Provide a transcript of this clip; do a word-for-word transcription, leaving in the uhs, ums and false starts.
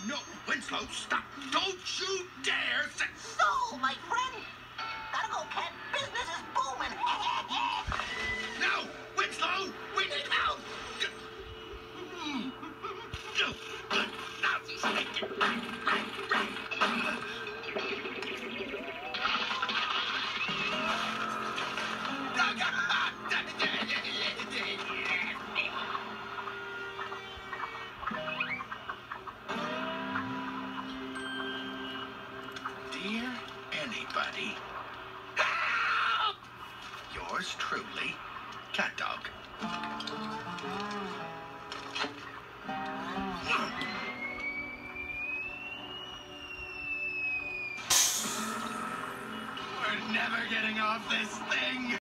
No, Winslow, stop. Don't you dare say... So, my friend, gotta go, Cat. Business is booming. No, Winslow, we need help. Dear anybody, help! Yours truly, Cat Dog. We're never getting off this thing.